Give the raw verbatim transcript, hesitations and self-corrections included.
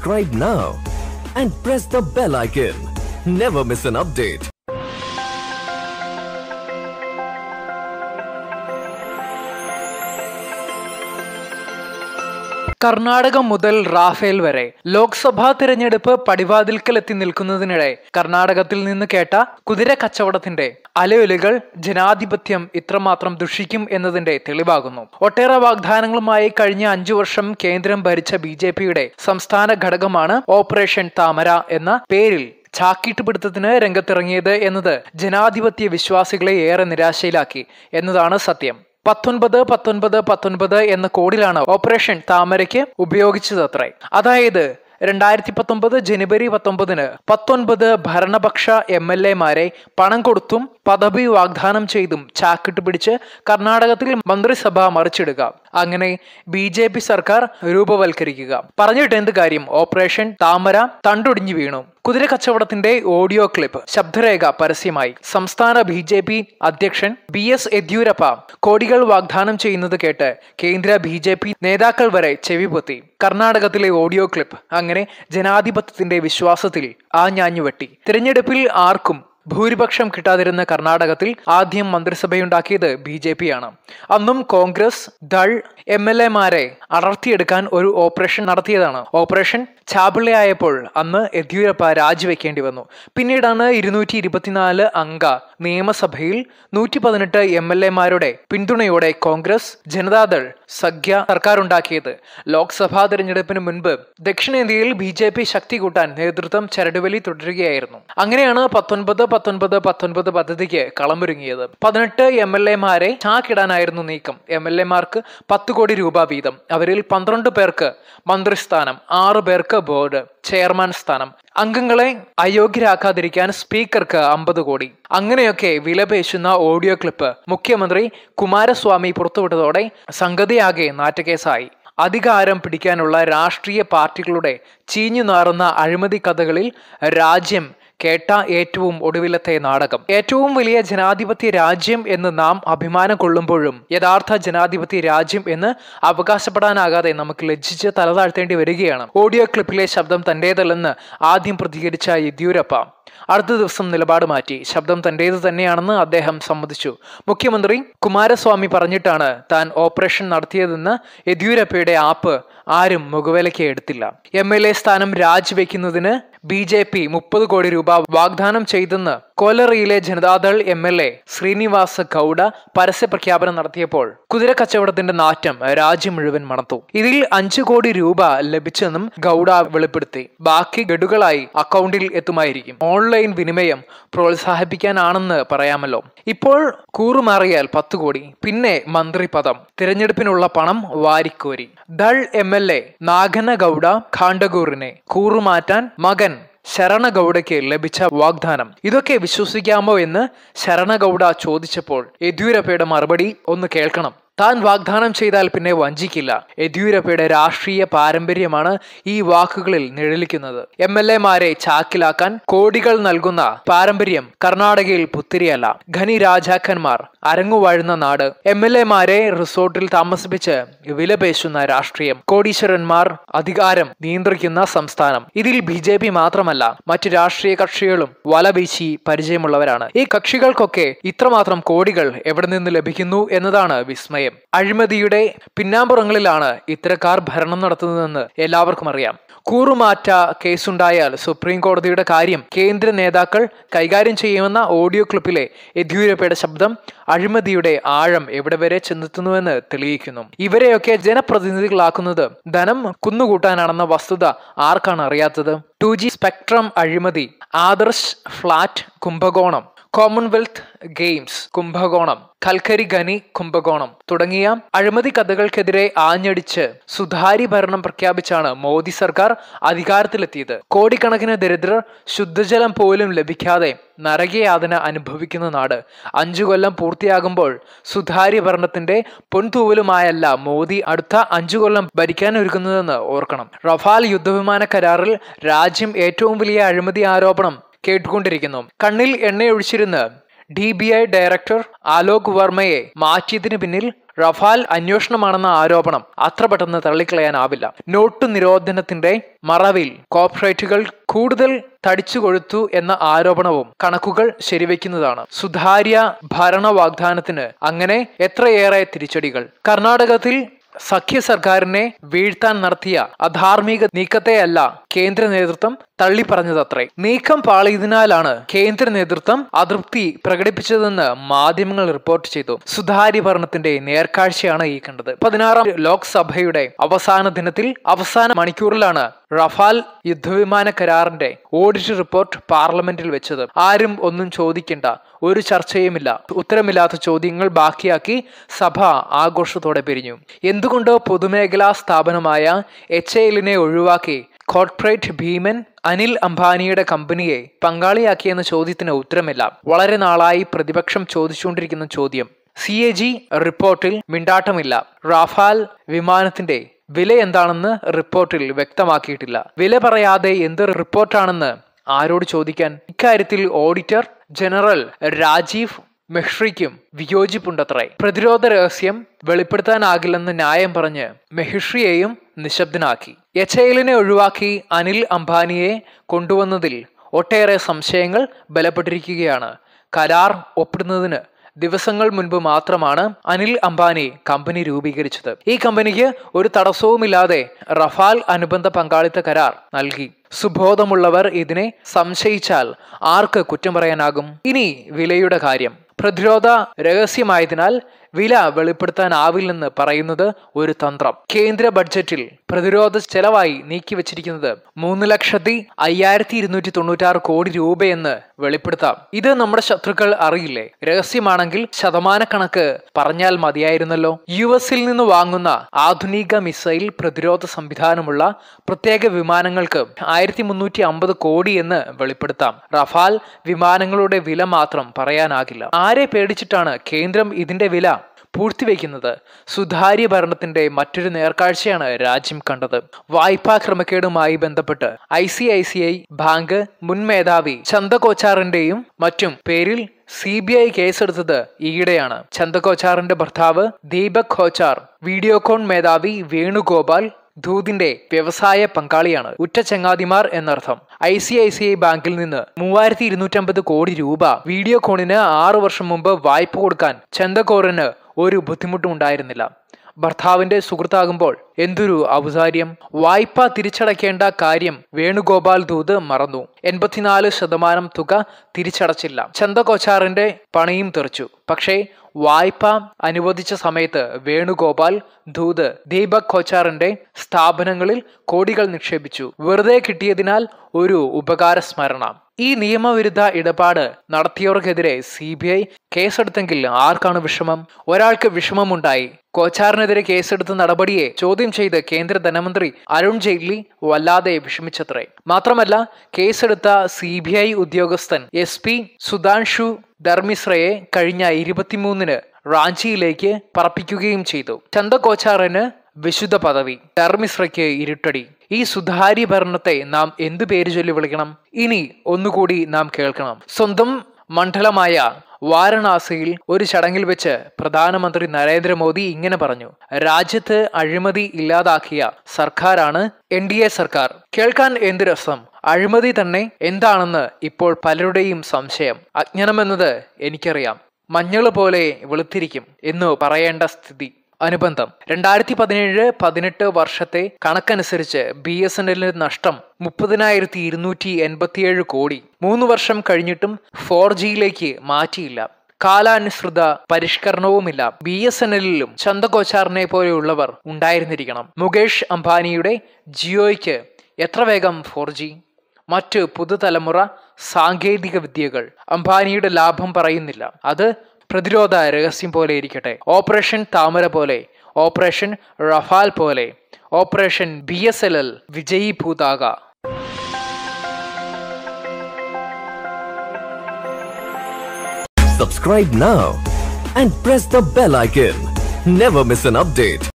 Subscribe now and press the bell icon. Never miss an update. Karnataka മുതൽ Rafale വരെ ലോക്സഭാ തിരഞ്ഞെടുപ്പ് പടിവാതിൽക്കലെത്തി നിൽക്കുന്നതിനിടെ കർണാടകത്തിൽ നിന്ന് കേട്ട കുതിര കച്ചവടത്തിന്റെ അലയൊലികൾ ജനാധിപത്യം ഇത്രമാത്രം ദുഷിക്കും എന്നതിന്റെ തെളിവാകുന്നു. ഒട്ടേറെ വാഗ്ദാനങ്ങളുമായി കഴിഞ്ഞ അഞ്ചു വർഷം കേന്ദ്രം ഭരിച്ച ബി ജെ പിയുടെ സംസ്ഥാന ഘടകമാണ് ഓപ്പറേഷൻ താമര എന്ന പേരിൽ ചാക്കീട്ടുപിടുത്തത്തിന് രംഗത്തിറങ്ങിയത് എന്നത് ജനാധിപത്യ വിശ്വാസികളെ ഏറെ നിരാശയിലാക്കി എന്നതാണ് സത്യം. പത്തൊൻപത് പത്തൊൻപത് പത്തൊൻപത് എന്ന കോഡിലാണ് ഓപ്പറേഷൻ താമരയ്ക്ക് ഉപയോഗിച്ചതത്രേ. അതായത് രണ്ടായിരത്തി പത്തൊമ്പത് ജനുവരി പത്തൊമ്പതിന് പത്തൊൻപത് ഭരണപക്ഷ എം എൽ എമാരെ പണം കൊടുത്തും പദവി വാഗ്ദാനം ചെയ്തും ചാക്കിട്ട് പിടിച്ച് കർണാടകത്തിൽ മന്ത്രിസഭ മറിച്ചിടുക, അങ്ങനെ ബി ജെ പി സർക്കാർ രൂപവൽക്കരിക്കുക. പറഞ്ഞിട്ട് എന്ത് കാര്യം? ഓപ്പറേഷൻ താമര തണ്ടൊടിഞ്ഞു വീണു. കുതിര കച്ചവടത്തിന്റെ ഓഡിയോ ക്ലിപ്പ് ശബ്ദരേഖ പരസ്യമായി. സംസ്ഥാന ബി ജെ പി അധ്യക്ഷൻ ബി എസ് യെദ്യൂരപ്പ കോടികൾ വാഗ്ദാനം ചെയ്യുന്നത് കേട്ട് കേന്ദ്ര ബി ജെ പി നേതാക്കൾ വരെ ചെവിപൊത്തി. കർണാടകത്തിലെ ഓഡിയോ ക്ലിപ്പ് അങ്ങനെ ജനാധിപത്യത്തിന്റെ വിശ്വാസത്തിൽ ആഞ്ഞാഞ്ഞുവെട്ടി. തിരഞ്ഞെടുപ്പിൽ ആർക്കും ഭൂരിപക്ഷം കിട്ടാതിരുന്ന കർണാടകത്തിൽ ആദ്യം മന്ത്രിസഭയുണ്ടാക്കിയത് ബി ജെ പി ആണ്. അന്നും കോൺഗ്രസ് ദൾ എം എൽ എമാരെ അടർത്തിയെടുക്കാൻ ഒരു ഓപ്പറേഷൻ നടത്തിയതാണ്. ഓപ്പറേഷൻ ചാപിള്ളയായപ്പോൾ അന്ന് യെദ്യൂരപ്പ രാജിവെക്കേണ്ടി വന്നു. പിന്നീടാണ് ഇരുന്നൂറ്റി ഇരുപത്തിനാല് അംഗ നിയമസഭയിൽ നൂറ്റി പതിനെട്ട് എം എൽ എമാരുടെ പിന്തുണയോടെ കോൺഗ്രസ് ജനതാദൾ സഖ്യ സർക്കാരുണ്ടാക്കിയത്. ലോക്സഭാ തിരഞ്ഞെടുപ്പിന് മുൻപ് ദക്ഷിണേന്ത്യയിൽ ബി ജെ പി ശക്തി കൂട്ടാൻ നേതൃത്വം ചരടുവലി തുടരുകയായിരുന്നു. അങ്ങനെയാണ് പത്തൊൻപത് പത്തൊൻപത് പത്തൊൻപത് പദ്ധതിക്ക് കളമൊരുങ്ങിയത്. പതിനെട്ട് എം എൽ എമാരെ ചാക്കിടാനായിരുന്നു നീക്കം. എം എൽ എമാർക്ക് പത്ത് കോടി രൂപ വീതം. അവരിൽ പന്ത്രണ്ട് പേർക്ക് മന്ത്രിസ്ഥാനം, ആറ് പേർക്ക് ബോർഡ് ചെയർമാൻ സ്ഥാനം, അംഗങ്ങളെ അയോഗ്യരാക്കാതിരിക്കാൻ സ്പീക്കർക്ക് അമ്പത് കോടി. അങ്ങനെയൊക്കെ വിലപേശുന്ന ഓഡിയോ ക്ലിപ്പ് മുഖ്യമന്ത്രി കുമാരസ്വാമി പുറത്തുവിട്ടതോടെ സംഗതിയാകെ നാറ്റകേസായി. അധികാരം പിടിക്കാനുള്ള രാഷ്ട്രീയ പാർട്ടികളുടെ ചീഞ്ഞു നാറുന്ന അഴിമതി കഥകളിൽ രാജ്യം കേട്ട ഏറ്റവും ഒടുവിലത്തെ നാടകം. ഏറ്റവും വലിയ ജനാധിപത്യ രാജ്യം എന്ന് നാം അഭിമാനം കൊള്ളുമ്പോഴും യഥാർത്ഥ ജനാധിപത്യ രാജ്യം എന്ന് അവകാശപ്പെടാനാകാതെ നമുക്ക് ലജ്ജിച്ച് തലതാഴ്ത്തേണ്ടി വരികയാണ്. ഓഡിയോ ക്ലിപ്പിലെ ശബ്ദം തന്റേതല്ലെന്ന് ആദ്യം പ്രതികരിച്ച യെദ്യൂരപ്പ അടുത്ത ദിവസം നിലപാട് മാറ്റി. ശബ്ദം തന്റേത് തന്നെയാണെന്ന് അദ്ദേഹം സമ്മതിച്ചു. മുഖ്യമന്ത്രി കുമാരസ്വാമി പറഞ്ഞിട്ടാണ് താൻ ഓപ്പറേഷൻ നടത്തിയതെന്ന് യെദ്യൂരപ്പയുടെ ആപ്പ് ആരും മുഖവിലയ്ക്ക് എടുത്തില്ല. എം എൽ എ സ്ഥാനം രാജിവെക്കുന്നതിന് ബി ജെ പി മുപ്പത് കോടി രൂപ വാഗ്ദാനം ചെയ്തെന്ന് കോലറിയിലെ Janata Dal M L A Srinivasa Gowda പരസ്യ പ്രഖ്യാപനം നടത്തിയപ്പോൾ കുതിര കച്ചവടത്തിന്റെ നാറ്റം രാജ്യം മുഴുവൻ മണത്തു. ഇതിൽ അഞ്ചു കോടി രൂപ ലഭിച്ചെന്നും ഗൌഡ വെളിപ്പെടുത്തി. ബാക്കി ഗഡുകളായി അക്കൗണ്ടിൽ എത്തുമായിരിക്കും. ഓൺലൈൻ വിനിമയം പ്രോത്സാഹിപ്പിക്കാനാണെന്ന് പറയാമല്ലോ. ഇപ്പോൾ കൂറുമാറിയാൽ പത്ത് കോടി, പിന്നെ മന്ത്രി പദം, തിരഞ്ഞെടുപ്പിനുള്ള പണം വാരിക്കോരി. Dal M L A Nagana Gowda ഖാണ്ടഗൂറിനെ കൂറുമാറ്റാൻ മകൻ ശരണഗൌഡയ്ക്ക് ലഭിച്ച വാഗ്ദാനം. ഇതൊക്കെ വിശ്വസിക്കാമോ എന്ന് ശരണഗൌഡ ചോദിച്ചപ്പോൾ യെദ്യൂരപ്പയുടെ മറുപടി ഒന്ന് കേൾക്കണം. താൻ വാഗ്ദാനം ചെയ്താൽ പിന്നെ വഞ്ചിക്കില്ല. യെദ്യൂരപ്പയുടെ രാഷ്ട്രീയ പാരമ്പര്യമാണ് ഈ വാക്കുകളിൽ നിഴലിക്കുന്നത്. എം എൽ എമാരെ ചാക്കിലാക്കാൻ കോടികൾ നൽകുന്ന പാരമ്പര്യം കർണാടകയിൽ പുത്തിരിയല്ല. ഖനി രാജാക്കന്മാർ അരങ്ങുവാഴുന്ന നാട്, എം എൽ എമാരെ റിസോർട്ടിൽ താമസിപ്പിച്ച് വിലപേശുന്ന രാഷ്ട്രീയം, കോടീശ്വരന്മാർ അധികാരം നിയന്ത്രിക്കുന്ന സംസ്ഥാനം. ഇതിൽ ബി ജെ പി മാത്രമല്ല, മറ്റു രാഷ്ട്രീയ കക്ഷികളും വലവീശി പരിചയമുള്ളവരാണ്. ഈ കക്ഷികൾക്കൊക്കെ ഇത്രമാത്രം കോടികൾ എവിടെ നിന്ന് ലഭിക്കുന്നു എന്നതാണ് വിസ്മയം. അഴിമതിയുടെ പിന്നാമ്പുറങ്ങളിലാണ് ഇത്തരക്കാർ ഭരണം നടത്തുന്നതെന്ന് എല്ലാവർക്കും അറിയാം. കൂറുമാറ്റ കേസുണ്ടായാൽ സുപ്രീം കോടതിയുടെ കാര്യം കേന്ദ്ര നേതാക്കൾ കൈകാര്യം ചെയ്യുമെന്ന ഓഡിയോ ക്ലിപ്പിലെ യെദ്യൂരപ്പയുടെ ശബ്ദം അഴിമതിയുടെ ആഴം എവിടെ വരെ ചെന്നെത്തുന്നുവെന്ന് തെളിയിക്കുന്നു. ഇവരെയൊക്കെ ജനപ്രതിനിധികളാക്കുന്നത് ധനം കുന്നുകൂട്ടാനാണെന്ന വസ്തുത ആർക്കാണ് അറിയാത്തത്? ടു ജി സ്പെക്ട്രം അഴിമതി, ആദർശ് ഫ്ലാറ്റ് കുംഭകോണം, കോമൺവെൽത്ത് ഗെയിംസ് കുംഭകോണം, കൽക്കരി ഖനി കുംഭകോണം തുടങ്ങിയ അഴിമതി കഥകൾക്കെതിരെ ആഞ്ഞടിച്ച് സുതാര്യ ഭരണം പ്രഖ്യാപിച്ചാണ് മോദി സർക്കാർ അധികാരത്തിലെത്തിയത്. കോടിക്കണക്കിന് ദരിദ്രർ ശുദ്ധജലം പോലും ലഭിക്കാതെ നരകയാതന അനുഭവിക്കുന്ന നാട്. അഞ്ചു കൊല്ലം പൂർത്തിയാകുമ്പോൾ സുതാര്യ ഭരണത്തിന്റെ പൊൻതൂവലുമായല്ല മോദി അടുത്ത അഞ്ചു കൊല്ലം ഭരിക്കാൻ ഒരുക്കുന്നതെന്ന് ഓർക്കണം. റഫാൽ യുദ്ധവിമാന കരാറിൽ രാജ്യം ഏറ്റവും വലിയ അഴിമതി ആരോപണം കേട്ടുകൊണ്ടിരിക്കുന്നു. കണ്ണിൽ എണ്ണയൊഴിച്ചിരുന്ന് D B I director Alok വർമ്മയെ മാറ്റിയതിനു പിന്നിൽ റഫാൽ അന്വേഷണമാണെന്ന ആരോപണം അത്ര പെട്ടെന്ന് തള്ളിക്കളയാനാവില്ല. നോട്ട് നിരോധനത്തിന്റെ മറവിൽ കോർപ്പറേറ്റുകൾ കൂടുതൽ തടിച്ചു കൊഴുത്തു എന്ന ആരോപണവും കണക്കുകൾ ശരിവെക്കുന്നതാണ്. സുതാര്യ ഭരണ വാഗ്ദാനത്തിന് അങ്ങനെ എത്രയേറെ തിരിച്ചടികൾ. കർണാടകത്തിൽ സഖ്യ സർക്കാരിനെ വീഴ്ത്താൻ നടത്തിയ അധാർമിക നീക്കത്തെയല്ല കേന്ദ്ര നേതൃത്വം തള്ളിപ്പറഞ്ഞതത്രേ. നീക്കം പാളിയതിനാലാണ് കേന്ദ്ര നേതൃത്വം അതൃപ്തി പ്രകടിപ്പിച്ചതെന്ന് മാധ്യമങ്ങൾ റിപ്പോർട്ട് ചെയ്തു. സുതാര്യ ഭരണത്തിന്റെ നേർക്കാഴ്ചയാണ് ഈ കണ്ടത്. പതിനാറാം ലോക്സഭയുടെ അവസാന ദിനത്തിൽ അവസാന മണിക്കൂറിലാണ് റഫാൽ യുദ്ധവിമാന കരാറിന്റെ ഓഡിറ്റ് റിപ്പോർട്ട് പാർലമെന്റിൽ വെച്ചത്. ആരും ഒന്നും ചോദിക്കേണ്ട, ഒരു ചർച്ചയുമില്ല. ഉത്തരമില്ലാത്ത ചോദ്യങ്ങൾ ബാക്കിയാക്കി സഭ ആഘോഷത്തോടെ പിരിഞ്ഞു. എന്തുകൊണ്ട് പൊതുമേഖലാ സ്ഥാപനമായ എച്ച് എ എല്ലിനെ ഒഴിവാക്കി കോർപ്പറേറ്റ് ഭീമൻ അനിൽ അംബാനിയുടെ കമ്പനിയെ പങ്കാളിയാക്കിയെന്ന ചോദ്യത്തിന് ഉത്തരമില്ല. വളരെ നാളായി പ്രതിപക്ഷം ചോദിച്ചുകൊണ്ടിരിക്കുന്ന ചോദ്യം. സി എ ജി റിപ്പോർട്ടിൽ മിണ്ടാട്ടമില്ല. റാഫാൽ വിമാനത്തിന്റെ വില എന്താണെന്ന് റിപ്പോർട്ടിൽ വ്യക്തമാക്കിയിട്ടില്ല. വില പറയാതെ എന്ത് റിപ്പോർട്ടാണെന്ന് ആരോട് ചോദിക്കാൻ? ഇക്കാര്യത്തിൽ ഓഡിറ്റർ ജനറൽ രാജീവ് മെഹ്റിക്കും വിയോജിപ്പുണ്ടത്രേ. പ്രതിരോധ രഹസ്യം വെളിപ്പെടുത്താനാകില്ലെന്ന് ന്യായം പറഞ്ഞ് മെഹ്റിയെയും നിശബ്ദനാക്കി. എച്ച് എ എല്ലിനെ ഒഴിവാക്കി അനിൽ അംബാനിയെ കൊണ്ടുവന്നതിൽ ഒട്ടേറെ സംശയങ്ങൾ ബലപ്പെട്ടിരിക്കുകയാണ്. കരാർ ഒപ്പിടുന്നതിന് ദിവസങ്ങൾ മുൻപ് മാത്രമാണ് അനിൽ അംബാനി കമ്പനി രൂപീകരിച്ചത്. ഈ കമ്പനിക്ക് ഒരു തടസ്സവുമില്ലാതെ റഫാൽ അനുബന്ധ പങ്കാളിത്ത കരാർ നൽകി. സുബോധമുള്ളവർ ഇതിനെ സംശയിച്ചാൽ ആർക്ക് കുറ്റം പറയാനാകും? ഇനി വിലയുടെ കാര്യം. പ്രതിരോധ രഹസ്യമായതിനാൽ വില വെളിപ്പെടുത്താനാവില്ലെന്ന് പറയുന്നത് ഒരു തന്ത്രം. കേന്ദ്ര ബഡ്ജറ്റിൽ പ്രതിരോധ ചെലവായി നീക്കിവച്ചിരിക്കുന്നത് മൂന്ന് ലക്ഷത്തി അയ്യായിരത്തി ഇരുന്നൂറ്റി തൊണ്ണൂറ്റാറ് കോടി രൂപയെന്ന് വെളിപ്പെടുത്താം. ഇത് നമ്മുടെ ശത്രുക്കൾ അറിയില്ലേ? രഹസ്യമാണെങ്കിൽ ശതമാനക്കണക്ക് പറഞ്ഞാൽ മതിയായിരുന്നല്ലോ. യു എസിൽ നിന്ന് വാങ്ങുന്ന ആധുനിക മിസൈൽ പ്രതിരോധ സംവിധാനമുള്ള പ്രത്യേക വിമാനങ്ങൾക്ക് ആയിരത്തി മുന്നൂറ്റി അമ്പത് കോടി എന്ന് വെളിപ്പെടുത്താം. റഫാൽ വിമാനങ്ങളുടെ വില മാത്രം പറയാനാകില്ല. ആരെ പേടിച്ചിട്ടാണ് കേന്ദ്രം ഇതിന്റെ വില പൂഴ്ത്തിവെക്കുന്നത്? സുതാര്യ ഭരണത്തിന്റെ മറ്റൊരു നേർക്കാഴ്ചയാണ് രാജ്യം കണ്ടത്. വായ്പാ ക്രമക്കേടുമായി ബന്ധപ്പെട്ട് I C I C I bank മുൻ മേധാവി ചന്ദ കോച്ചാറിന്റെയും മറ്റും പേരിൽ സി ബി ഐ കേസെടുത്തത് ഈയിടെയാണ്. ചന്ദ കോച്ചാറിന്റെ ഭർത്താവ് ദീപക് കോച്ചാർ വീഡിയോകോൺ മേധാവി വേണുഗോപാൽ ധൂതിന്റെ വ്യവസായ പങ്കാളിയാണ്. ഉറ്റ ചങ്ങാതിമാർ എന്നർത്ഥം. I C I C I ബാങ്കിൽ നിന്ന് മൂവായിരത്തി ഇരുന്നൂറ്റമ്പത് കോടി രൂപ വീഡിയോകോണിന് ആറു വർഷം മുമ്പ് വായ്പ കൊടുക്കാൻ ചന്ദകോറിന് ഒരു ബുദ്ധിമുട്ടും ഉണ്ടായിരുന്നില്ല. ഭർത്താവിന്റെ സുഹൃത്താകുമ്പോൾ എന്തൊരു ഔദാര്യം! വായ്പ തിരിച്ചടയ്ക്കേണ്ട കാര്യം വേണുഗോപാൽ ധൂത് മറന്നു. എൺപത്തിനാല് ശതമാനം തുക തിരിച്ചടച്ചില്ല. ചന്ദ കോച്ചാറിന്റെ പണിയും തെറിച്ചു. പക്ഷേ വായ്പ അനുവദിച്ച സമയത്ത് വേണുഗോപാൽ ധൂത് ദീപക് കോച്ചാറിന്റെ സ്ഥാപനങ്ങളിൽ കോടികൾ നിക്ഷേപിച്ചു. വെറുതെ കിട്ടിയതിനാൽ ഒരു ഉപകാര സ്മരണ. ഈ നിയമവിരുദ്ധ ഇടപാട് നടത്തിയവർക്കെതിരെ സി ബി ഐ കേസെടുത്തെങ്കിൽ ആർക്കാണ് വിഷമം? ഒരാൾക്ക് വിഷമമുണ്ടായി. കോച്ചാറിനെതിരെ കേസെടുത്ത നടപടിയെ ചോദ്യം ചെയ്ത് കേന്ദ്ര ധനമന്ത്രി അരുൺ ജെയ്റ്റ്ലി വല്ലാതെ വിഷമിച്ചത്രേ. മാത്രമല്ല, കേസെടുത്ത സി ബി ഐ ഉദ്യോഗസ്ഥൻ എസ് പി സുധാൻഷു ധർമിശ്രയെ കഴിഞ്ഞ ഇരുപത്തിമൂന്നിന് റാഞ്ചിയിലേക്ക് പറപ്പിക്കുകയും ചെയ്തു. ചന്ദ കോച്ചാറിന് വിശുദ്ധ പദവി, ധർമിശ്രയ്ക്ക് ഇരുട്ടടി. ഈ സുതാര്യ ഭരണത്തെ നാം എന്തു പേര് ചൊല്ലി വിളിക്കണം? ഇനി ഒന്നുകൂടി നാം കേൾക്കണം. സ്വന്തം മണ്ഡലമായ വാരണാസിയിൽ ഒരു ചടങ്ങിൽ വെച്ച് പ്രധാനമന്ത്രി നരേന്ദ്രമോദി ഇങ്ങനെ പറഞ്ഞു: രാജ്യത്ത് അഴിമതി ഇല്ലാതാക്കിയ സർക്കാരാണ് എൻ ഡി എ സർക്കാർ. കേൾക്കാൻ എന്ത് രസം! അഴിമതി തന്നെ എന്താണെന്ന് ഇപ്പോൾ പലരുടെയും സംശയം. അജ്ഞാനമെന്നത് എനിക്കറിയാം, മഞ്ഞള് പോലെ വെളുത്തിരിക്കും എന്ന് പറയേണ്ട സ്ഥിതി. അനുബന്ധം. രണ്ടായിരത്തി പതിനേഴ് പതിനെട്ട് വർഷത്തെ കണക്കനുസരിച്ച് ബി എസ് എൻ എല്ലിന്റെ നഷ്ടം മുപ്പതിനായിരത്തി ഇരുന്നൂറ്റി എൺപത്തിയേഴ് കോടി. മൂന്ന് വർഷം കഴിഞ്ഞിട്ടും ഫോർ ജിയിലേക്ക് മാറ്റിയില്ല. കാലാനുസൃത പരിഷ്കരണവുമില്ല. ബി എസ് എൻ എല്ലിലും ചന്ദ കോച്ചാറിനെ പോലെയുള്ളവർ ഉണ്ടായിരുന്നിരിക്കണം. മുകേഷ് അംബാനിയുടെ ജിയോയ്ക്ക് എത്ര വേഗം ഫോർ ജി? മറ്റ് പുതുതലമുറ സാങ്കേതിക വിദ്യകൾ. അംബാനിയുടെ ലാഭം പറയുന്നില്ല. അത് പ്രതിരോധ രഹസ്യം പോലെ ഇരിക്കട്ടെ. ഓപ്പറേഷൻ താമര പോലെ, ഓപ്പറേഷൻ റഫാൽ പോലെ, operation B S L L വിജയീഭൂതാക. Subscribe now and press the bell icon. Never miss an update.